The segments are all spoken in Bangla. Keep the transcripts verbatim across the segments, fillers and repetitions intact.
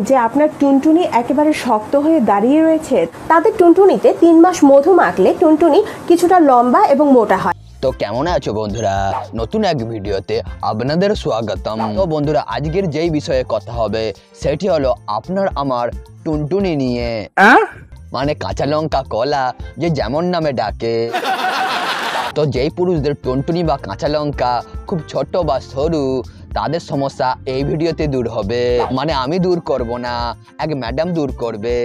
যে আপনার টুনটুনি একেবারে শক্ত হয়ে দাঁড়িয়ে রয়েছে? তাদের টুনটুনিতে তিন মাস মধু মাখলে টুনটুনি কিছুটা লম্বা এবং মোটা হয়। তো কেমন আছো বন্ধুরা, নতুন এক ভিডিওতে আপনাদের স্বাগতম। তো বন্ধুরা, আজকের যেই বিষয়ে কথা হবে সেটি হলো আপনার আমার টুনটুনি নিয়ে, মানে কাঁচা লঙ্কা কলা যে যেমন নামে ডাকে। তো যেই পুরুষদের টুনটুনি বা কাঁচা লঙ্কা খুব ছোট বা সরু, তাদের সমস্যা এই ভিডিওতে দূর হবে। মানে আমি দূর করব না, এক ম্যাডাম দূর করবে।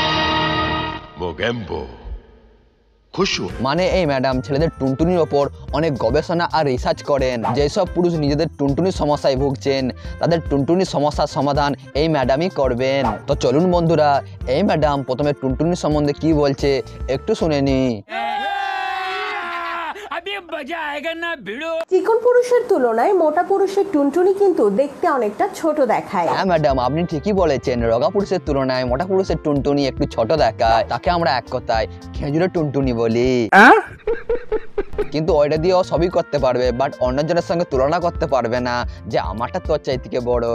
মানে এই ম্যাডাম ছেলেদের টুনটুনির ওপর অনেক গবেষণা আর রিসার্চ করেন। যেসব পুরুষ নিজেদের টুনটুনির সমস্যায় ভুগছেন তাদের টুনটুনির সমস্যার সমাধান এই ম্যাডামই করবেন। তো চলুন বন্ধুরা, এই ম্যাডাম প্রথমে টুনটুনির সম্বন্ধে কি বলছে একটু শুনে নি। চিকন পুরুষের তুলনায় মোটা পুরুষের টুনটুনি কিন্তু দেখতে অনেকটা ছোট দেখায়। হ্যাঁ ম্যাডাম, আপনি ঠিকই বলেছেন। রোগা পুরুষের তুলনায় মোটা পুরুষের টুনটুনি একটু ছোট দেখায়, তাকে আমরা এক কথায় খেজুরের টুনটুনি বলি। কিন্তু ওইটা দিয়েও সবই করতে পারবে, বাট অন্যজনের সঙ্গে তুলনা করতে পারবে না যে আমারটা তোর চাই থেকে বড়।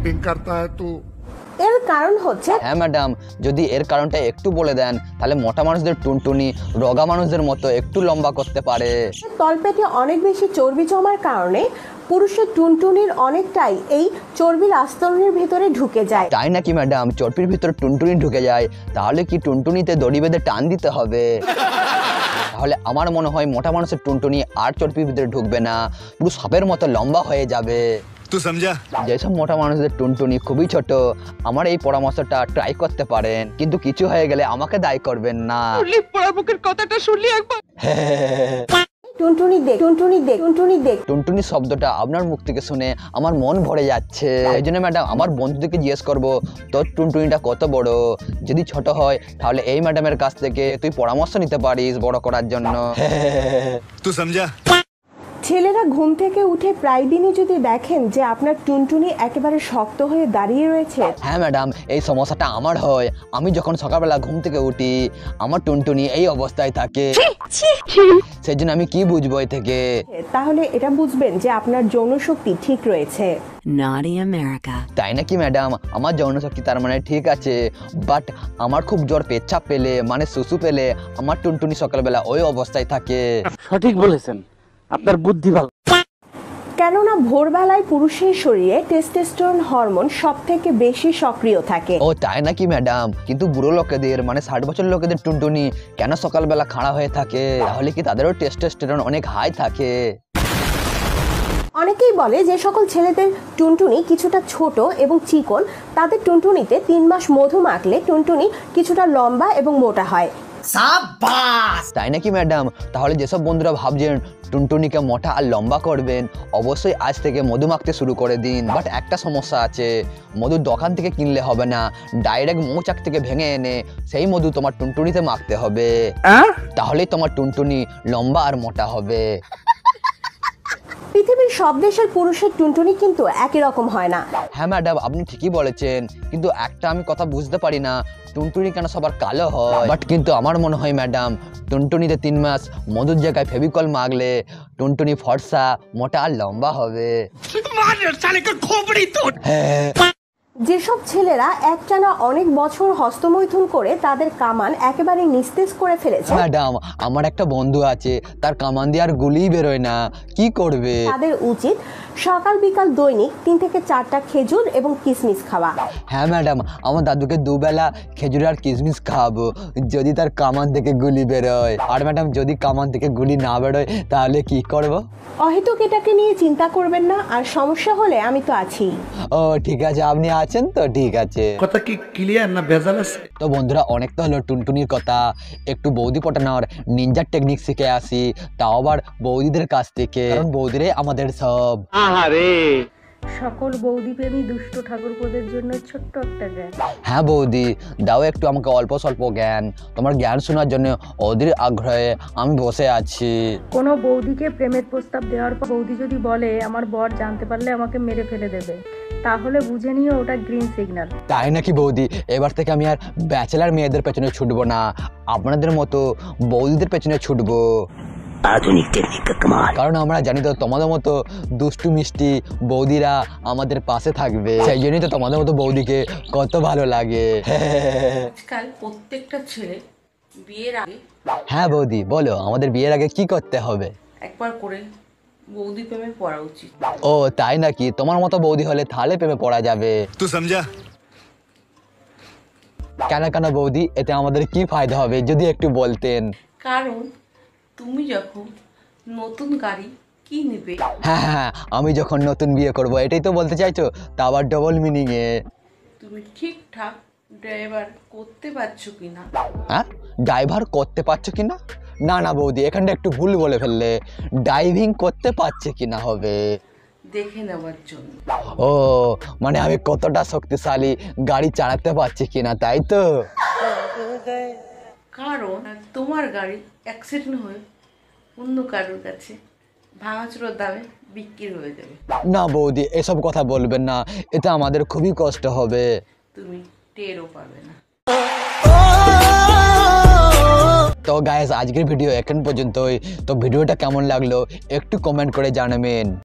এর কারণ হচ্ছে, হ্যাঁ ম্যাডাম, যদি এর কারণটা একটু বলে দেন তাহলে মোটা মানুষদের টুনটুনি রোগা মানুষদের মতো একটু লম্বা করতে পারে। তলপেটে অনেক বেশি চর্বি জমার কারণে পুরুষের টুনটুনির অনেকটাই এই চর্বির আস্তরণের ভিতরে ঢুকে যায়। তাই নাকি ম্যাডাম? চর্বির ভিতরে টুনটুনি ঢুকে যায়, তাহলে কি টুনটুনিতে দড়ি বেঁধে টান দিতে হবে? তাহলে আমার মনে হয় মোটা মানুষের টুনটুনি আর চর্বির ভিতরে ঢুকবে না, পুরো সাপের মতো লম্বা হয়ে যাবে। যেসব মোটা মানুষদের টুনটুনি খুবই ছোট, আমার এই পরামর্শটা ট্রাই করতে পারেন, কিন্তু কিছু হয়ে গেলে আমাকে দায়ী করবেন না। কথাটা শুনলি একবার। টুনটুনি দেখ, টুনটুনি দেখ, টুনটুনি দেখ। টুনটুনি শব্দটা আপনার মুখ থেকে শুনে আমার মন ভরে যাচ্ছে। এই জন্য ম্যাডাম আমার বন্ধুদেরকে জিজ্ঞেস করবো তোর টুনটুনিটা কত বড়। যদি ছোট হয় তাহলে এই ম্যাডামের কাছ থেকে তুই পরামর্শ নিতে পারিস বড় করার জন্য। তুই সমঝা? ছেলেরা ঘুম থেকে উঠে প্রায় দিনই যদি দেখেন যে আপনার টুনটুনি একেবারে শক্ত হয়ে দাঁড়িয়ে রয়েছে। হ্যাঁ ম্যাডাম, এই সমস্যাটা আমার হয়। আমি যখন সকালবেলা ঘুম থেকে উঠি আমার টুনটুনি এই অবস্থায় থাকে, সেই জন্য আমি কি বুঝবো এ থেকে? তাহলে এটা বুঝবেন যে আপনার যৌন শক্তি ঠিক রয়েছে। Naughty America. তাই নাকি ম্যাডাম? আমার যৌন শক্তি তার মানে ঠিক আছে, বাট আমার খুব জোর পেচ্ছাপ পেলে মানে সুসু পেলে আমার টুনটুনি সকালবেলা ওই অবস্থায় থাকে। সঠিক বলেছেন, আপনার বুদ্ধি ভালো। কেননা ভোরবেলায় পুরুষের শরীরে টেস্টোস্টেরন হরমোন সব থেকে বেশি সক্রিয় থাকে। ও তাই নাকি ম্যাডাম? কিন্তু বুড়ো লোকেদের মানে ষাট বছর লোকেদের টুনটুনি কেন সকালবেলা খাড়া হয়ে থাকে? তাহলে কি তাদেরও টেস্টোস্টেরন অনেক হাই থাকে? অনেকেই বলে যে সকল ছেলেদের টুনটুনি কিছুটা ছোট এবং চিকন, তাদের টুনটুনিতে তিন মাস মধু মাখলে টুনটুনি কিছুটা লম্বা এবং মোটা হয়। তাই নাকি ম্যাডাম? তাহলে যেসব বন্ধুরা ভাবছেন টুনটুনিকে মোটা আর লম্বা করবেন, অবশ্যই আজ থেকে মধু মাখতে শুরু করে দিন। বাট একটা সমস্যা আছে, মধু দোকান থেকে কিনলে হবে না, ডাইরেক্ট মৌচাক থেকে ভেঙে এনে সেই মধু তোমার টুনটুনিতে মাখতে হবে, তাহলেই তোমার টুনটুনি লম্বা আর মোটা হবে। পৃথিবীর সব দেশের পুরুষের টুনটুনি কিন্তু একই রকম হয় না। হ্যাঁ ম্যাডাম, আপনি ঠিকই বলেছেন, কিন্তু একটা আমি কথা বুঝতে পারি না, টুনটুনি কেন সবার কালো হয়? বাট কিন্তু আমার মনে হয় ম্যাডাম টুনটুনিতে তিন মাস মধুর জায়গায় ফেভিকল মাখলে টুনটুনি ফর্সা মোটা আর লম্বা হবে। যেসব ছেলেরা একটানা অনেক বছর হস্তমৈথুন করে তাদের কামান একেবারে নিস্তেজ করে ফেলেছে, ম্যাডাম আমার একটা বন্ধু আছে, তার কামান দিয়ে আর গুলিই বেরোয় না, কি করবে? তাদের উচিত সকাল বিকাল দৈনিক তিন থেকে চারটা খেজুর এবং কিশমিশ খাওয়া। হ্যাঁ ম্যাডাম, আমার দাদুকে দুবেলা খেজুর আর কিশমিশ খাওয়াবো যদি তার কামান থেকে গুলি বেরোয়। আর ম্যাডাম যদি কামান থেকে গুলি না বেরোয় তাহলে কি করব? অহেতুক এটাকে নিয়ে চিন্তা করবেন না, আর সমস্যা হলে আমি তো আছি। ও ঠিক আছে, আপনি আছেন তো ঠিক আছে। কথা কি ক্লিয়ার না ভেজাল আছে? তো বন্ধুরা, অনেক তো হলো টুনটুনির কথা, একটু বৌদি পটানোর নিনজার টেকনিক শিখে আসি, তাও আবার বৌদিদের কাছ থেকে, কারণ বৌদিরাই আমাদের সব। সকল বৌদি প্রেমী দুষ্ট ঠাকুরপোদের জন্য ছোট্ট একটা জ্ঞান। হ্যাঁ বৌদি, দাও একটু আমাকে অল্প স্বল্প জ্ঞান। তোমার জ্ঞান শোনার জন্য অধীর আগ্রহে আমি বসে আছি। কোনো বৌদিকে প্রেমের প্রস্তাব দেওয়ার পর বৌদি যদি বলে আমার বর জানতে পারলে আমাকে মেরে ফেলে দেবে, তাহলে বুঝে নিও ওটা গ্রিন সিগন্যাল। তাই নাকি বৌদি? এবার থেকে আমি আর ব্যাচেলার মেয়েদের পেছনে ছুটবো না, আপনাদের মতো বৌদিদের পেছনে ছুটবো। आधुनिक टेक्निक का कमाल। কারণ আমরা জানি তো তোমাদের মতো দুষ্টু মিষ্টি বৌদিরা আমাদের পাশে থাকবে, সেই জন্যই তো তোমাদের মতো বৌদিকে কত ভালো লাগে। আজকাল প্রত্যেকটা ছেলে বিয়ের আগে হ্যাঁ বৌদি বলো, আমাদের বিয়ের আগে কি করতে হবে? একবার করে বৌদি প্রেমে পড়া উচিত। ও তাই নাকি? তোমার মতো বৌদি হলে তাহলে প্রেমে পড়া যাবে। तू समझा? কেন কেন বৌদি, এতে আমাদের কি ফায়দা হবে যদি একটু বলতেন? কারণ তুমি যখন নতুন গাড়ি কিনবে, হ্যাঁ হ্যাঁ, আমি যখন নতুন বিয়ে করব, এটাই তো বলতে চাইছো? তা আবার ডবল মিনিং এ। তুমি ঠিকঠাক ড্রাইভার করতে পারছো কিনা। হ্যাঁ, ড্রাইভার করতে পারছো কিনা? না না বৌদি, এখানটা একটু ভুল বলে ফেললে। ড্রাইভিং করতে পারছে কিনা হবে। দেখে নেওয়ার জন্য। ও মানে আমি কতটা শক্তিশালী, গাড়ি চালাতে পারছি কিনা, তাই তো? কারণ তোমার গাড়ি অ্যাক্সিডেন্ট হয়ে অন্য কারোর কাছে ভাঙাচোরার দামে বিক্রি হয়ে যাবে। না বৌদি, এসব কথা বলবেন না, এতে আমাদের খুবই কষ্ট হবে। তুমি টেরও পাবে না। তো গাইস, আজকের ভিডিও এখন পর্যন্তই। তো ভিডিওটা কেমন লাগলো একটু কমেন্ট করে জানাবেন।